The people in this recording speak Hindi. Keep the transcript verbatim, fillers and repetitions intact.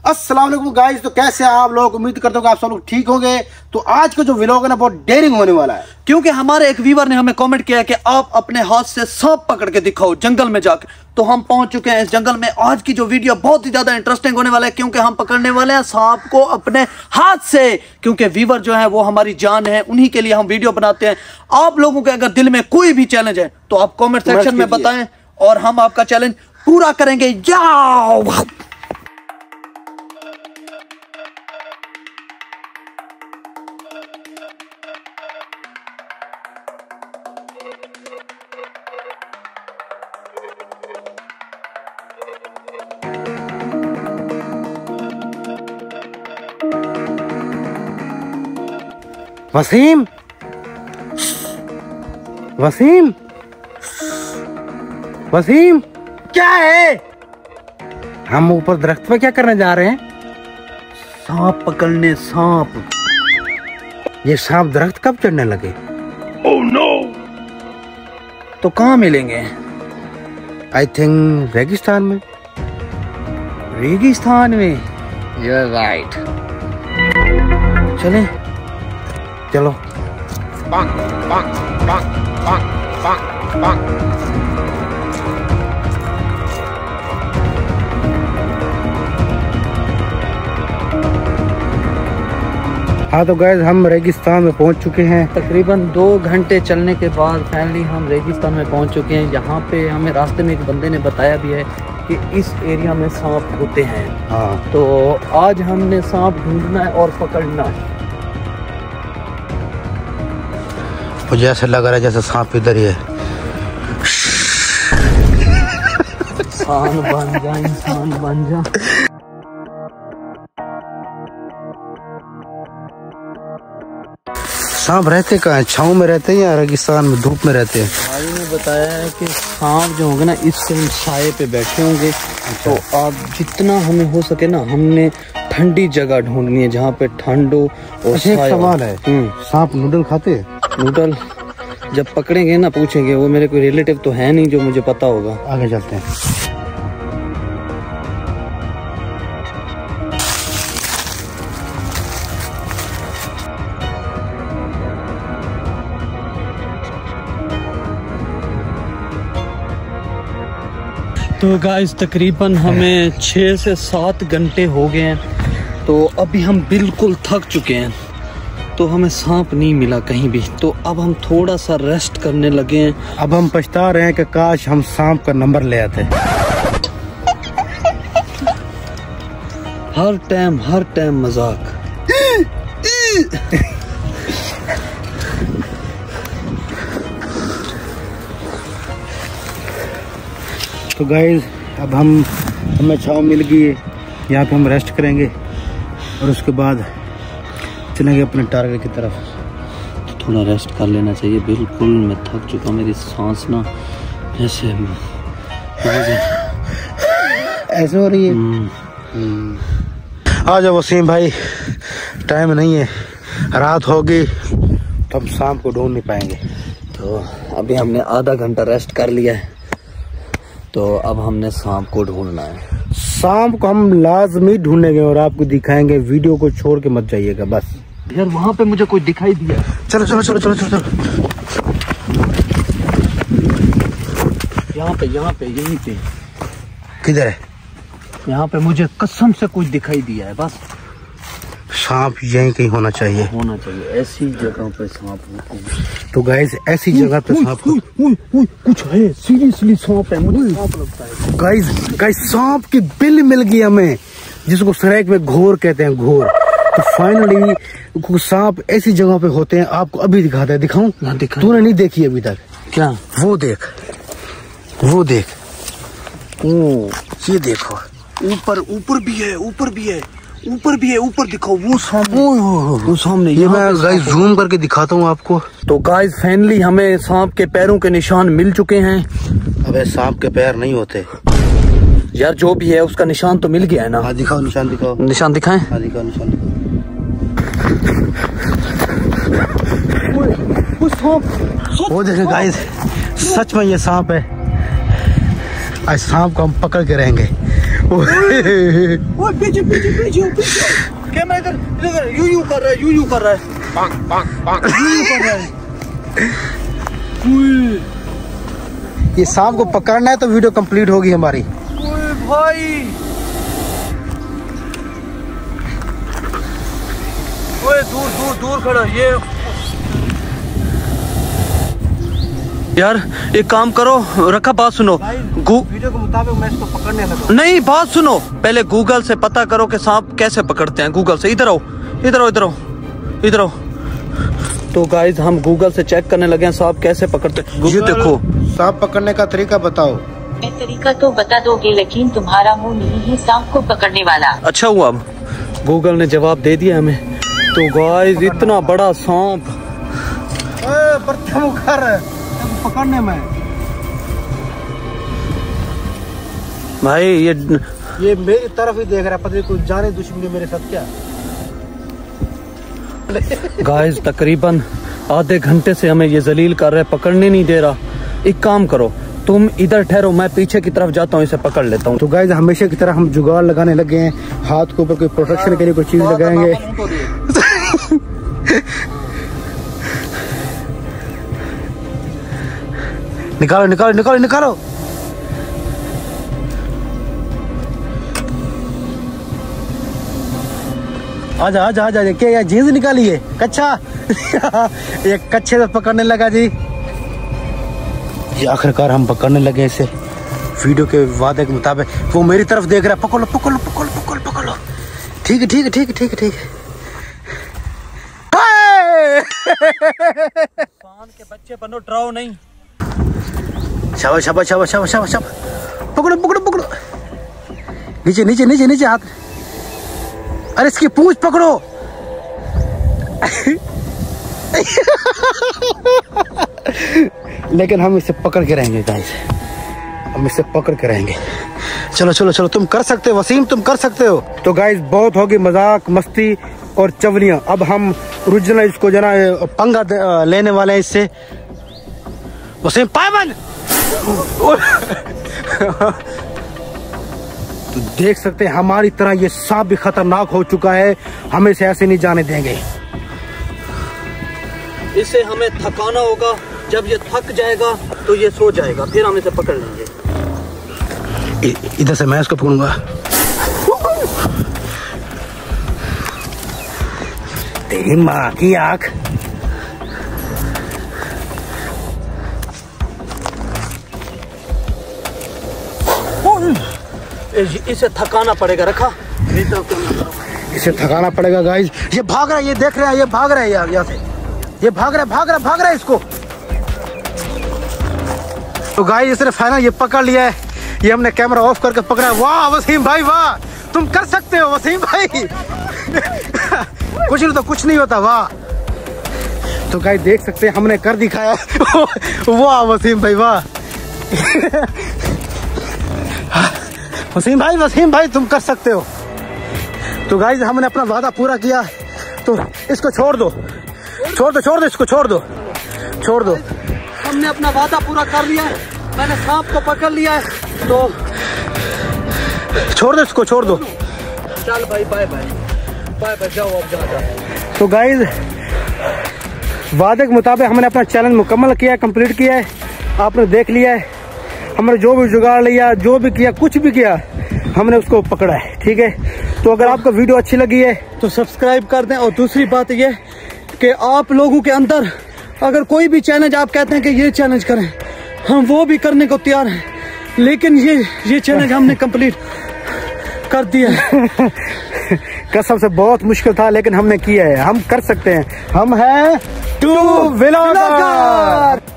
अस्सलाम वालेकुम गाइस। तो कैसे हैं आप लोग? उम्मीद करता हूँ कि आप सब लोग ठीक होंगे। तो आज का जो व्लॉग है ना बहुत डेयरिंग होने वाला है, क्योंकि हमारे एक व्यूवर ने हमें कमेंट किया है कि आप अपने हाथ से सांप पकड़ के दिखाओ जंगल में जाके। तो हम पहुंच चुके हैं इस जंगल में। आज की जो वीडियो बहुत ही ज्यादा इंटरेस्टिंग होने वाला है, क्योंकि हम पकड़ने वाले हैं सांप को अपने हाथ से। क्योंकि व्यूवर जो है वो हमारी जान है, उन्हीं के लिए हम वीडियो बनाते हैं। आप लोगों के अगर दिल में कोई भी चैलेंज है तो आप कॉमेंट सेक्शन में बताएं और हम आपका चैलेंज पूरा करेंगे। जाओ वसीम, वसीम, वसीम, क्या है? हम ऊपर दरख्त पे क्या करने जा रहे हैं? सांप पकड़ने। सांप। ये सांप दरख्त कब चढ़ने लगे? Oh no. तो कहाँ मिलेंगे? आई थिंक रेगिस्तान में। रेगिस्तान में? You're right. चलें? चलो। Bang, bang, bang, bang, bang, bang. हाँ तो गाइस हम रेगिस्तान में पहुंच चुके हैं। तकरीबन दो घंटे चलने के बाद फाइनली हम रेगिस्तान में पहुंच चुके हैं। यहाँ पे हमें रास्ते में एक बंदे ने बताया भी है कि इस एरिया में सांप होते हैं। हाँ तो आज हमने सांप ढूंढना है और पकड़ना है। मुझे ऐसा लग रहा है जैसे सांप इधर ही है। इंसान बन जा, इंसान बन जा। सांप रहते कहाँ हैं? छाँव में रहते हैं या रेगिस्तान में धूप में रहते हैं? भाई ने बताया है कि सांप जो होंगे ना इस टाइम साये पे बैठे होंगे। तो आप जितना हमें हो सके ना, हमने ठंडी जगह ढूंढनी है जहाँ पे ठंड हो और अच्छा, एक सवाल है, सांप नूडल खाते हैं? नूडल जब पकड़ेंगे ना पूछेंगे। वो मेरे कोई रिलेटिव तो है नहीं जो मुझे पता होगा। आगे चलते हैं। तो गाइस तकरीबन हमें छः से सात घंटे हो गए हैं। तो अभी हम बिल्कुल थक चुके हैं। तो हमें सांप नहीं मिला कहीं भी। तो अब हम थोड़ा सा रेस्ट करने लगे हैं। अब हम पछता रहे हैं कि काश हम सांप का नंबर ले आते। हर टाइम हर टाइम मजाक। तो गाइस अब हम हमें छाँव मिल गई है, यहाँ पे हम रेस्ट करेंगे और उसके बाद चलेंगे अपने टारगेट की तरफ। तो थोड़ा रेस्ट कर लेना चाहिए। बिल्कुल मैं थक चुका हूँ। मेरी सांस ना ऐसे ऐसे हो रही है। आ जाओ वसीम भाई, टाइम नहीं है, रात होगी तो हम शाम को ढूंढ नहीं पाएंगे। तो अभी हमने आधा घंटा रेस्ट कर लिया है। तो अब हमने सांप को ढूंढना है। सांप को हम लाजमी ढूंढेंगे और आपको दिखाएंगे। वीडियो को छोड़ के मत जाइएगा बस। यार वहाँ पे मुझे कोई दिखाई दिया। चलो चलो चलो चलो चलो चलो। यहाँ पे यहाँ पे यहीं पे। किधर है? यहाँ पे मुझे कसम से कुछ दिखाई दिया है। बस सांप यहीं कहीं होना चाहिए। होना चाहिए ऐसी जगह पे सांप होते हैं। तो गाइस ऐसी जगह पे सांप कुछ है। सीरियसली सांप है। मुझे सांप लगता है। गाइस गाइस सांप की बिल मिल गई हमें, जिसको सराइक में घोर कहते हैं, घोर। तो फाइनली सांप ऐसी जगह पे होते हैं। आपको अभी दिखाते हैं। दिखाऊं? दिखा। तूने नहीं देखी अभी तक? क्या? वो देख, वो देख, ओ ये देखो। ऊपर ऊपर भी है, ऊपर भी है, ऊपर भी है। ऊपर दिखाओ वो सामने। वो सामने। ये मैं गाइस जूम करके दिखाता हूँ आपको। तो गाइस फाइनली हमें सांप के पैरों के निशान मिल चुके हैं। अबे सांप के पैर नहीं होते यार, जो भी है उसका निशान तो मिल गया है ना। हाँ दिखाओ, निशान दिखाओ। निशान दिखाएं? हाँ दिखाओ, निशान दिखाओ। वो सांप, वो देखें गाइस, सच में ये सांप है। आज सांप को हम पकड़ के रहेंगे। ओए पीछे पीछे पीछे पीछे कैमरा इधर इधर यू यू कर रहा है, यू यू कर रहा है, bonk, bonk, bonk. यू यू कर रहा है। ये सांप को पकड़ना है तो वीडियो कंप्लीट होगी हमारी। ओए भाई, ओए दूर दूर दूर खड़ा ये। यार एक काम करो, रखा बात सुनो, गू वीडियो के मुताबिक मैं इसको पकड़ने लगा। नहीं बात सुनो, पहले गूगल से पता करो कि सांप कैसे पकड़ते हैं। गूगल से इधर आओ इधर आओ इधर आओ इधर आओ। तो गाइस हम गूगल से चेक करने लगे हैं सांप कैसे पकड़ते हैं। ये देखो सांप पकड़ने का तरीका बताओ। मैं तरीका तो बता दोगे लेकिन तुम्हारा मुंह नहीं है सांप को पकड़ने वाला। अच्छा हुआ अब गूगल ने जवाब दे दिया हमें। तो गाइस इतना बड़ा सांप पकड़ने में भाई, ये ये मेरी तरफ ही देख रहा है, पता नहीं कुछ जाने दुश्मनी मेरे साथ क्या। गाइस तकरीबन आधे घंटे से हमें ये जलील कर रहा है, पकड़ने नहीं दे रहा। एक काम करो, तुम इधर ठहरो, मैं पीछे की तरफ जाता हूँ, इसे पकड़ लेता हूँ। तो गाइस हमेशा की तरह हम जुगाड़ लगाने लगे हैं, हाथ के ऊपर कोई प्रोटेक्शन के लिए कोई चीज लगाएंगे। निकालो निकालो निकालो निकालो। आजा आजा आजा। क्या यार जीन्स निकाली है कच्चा। ये कच्चे से पकड़ने लगा जी। ये आखिरकार हम पकड़ने लगे इसे वीडियो के वादे के मुताबिक। वो मेरी तरफ देख रहा है, पकड़ लो पकड़ लो पकड़ लो पकड़ लो पकड़ लो। ठीक है ठीक है ठीक है ठीक है ठीक है। सांप के बच्चे बनो, डराओ नहीं। शाबाश शाबाश शाबाश शाबाश शाबाश शाबाश। पकड़ो पकड़ो पकड़ो। नीचे नीचे नीचे नीचे हाथ। अरे इसकी पूंछ पकड़ो। लेकिन हम इसे पकड़ के रहेंगे गाइस, हम इसे पकड़ के रहेंगे। चलो चलो चलो, तुम कर सकते हो वसीम, तुम कर सकते हो। तो गाइस बहुत होगी मजाक मस्ती और चवनियां। अब हम रुझना इसको जना पंगा लेने वाले हैं इससे। वसीम पायबंद। तो देख सकते हैं हमारी तरह ये सांप भी खतरनाक हो चुका है, हमें इसे ऐसे नहीं जाने देंगे। इसे हमें थकाना होगा, जब ये थक जाएगा तो ये सो जाएगा, फिर हम इसे पकड़ लेंगे। इधर से मैं इसको पकड़ूंगा। तेरी माँ की आंख। इसे थकाना पड़ेगा, रखा इसे थकाना पड़ेगा गाइस। ये भाग रहा है, ये देख रहे हैं, ये भाग रहा है यार, यहाँ से ये भाग रहा है भाग रहा है भाग रहा है इसको। तो गाइस इसने फाइनल ये पकड़ लिया है। ये हमने कैमरा ऑफ करके पकड़ा है। वाह वसीम भाई वाह, तुम कर सकते हो वसीम भाई। कुछ नहीं तो कुछ नहीं होता। वाह। तो गाइस देख सकते हैं हमने कर दिखाया। वाह वसीम भाई वाह। वसीम भाई वसीम भाई तुम कर सकते हो। तो गाइस हमने अपना वादा पूरा किया, तो इसको छोड़ दो छोड़ दो छोड़ दो इसको छोड़ दो छोड़ दो। हमने अपना वादा पूरा कर लिया, मैंने सांप को पकड़ लिया है, तो छोड़ दो इसको छोड़ दो। चल भाई बाय बाय बाय बाय, जाओ अब जाओ जाओ। तो गाइस वादे के मुताबिक हमने अपना चैलेंज मुकम्मल किया, कंप्लीट किया है। आपने देख लिया है हमने जो भी जुगाड़ लिया, जो भी किया, कुछ भी किया, हमने उसको पकड़ा है। ठीक है, तो अगर आपको वीडियो अच्छी लगी है तो सब्सक्राइब कर दें। और दूसरी बात ये कि आप लोगों के अंदर अगर कोई भी चैलेंज आप कहते हैं कि ये चैलेंज करें, हम वो भी करने को तैयार हैं, लेकिन ये ये चैलेंज हमने कंप्लीट कर दिया है। कसम से बहुत मुश्किल था, लेकिन हमने किया है, हम कर सकते हैं। हम हैं टू व्लॉगर।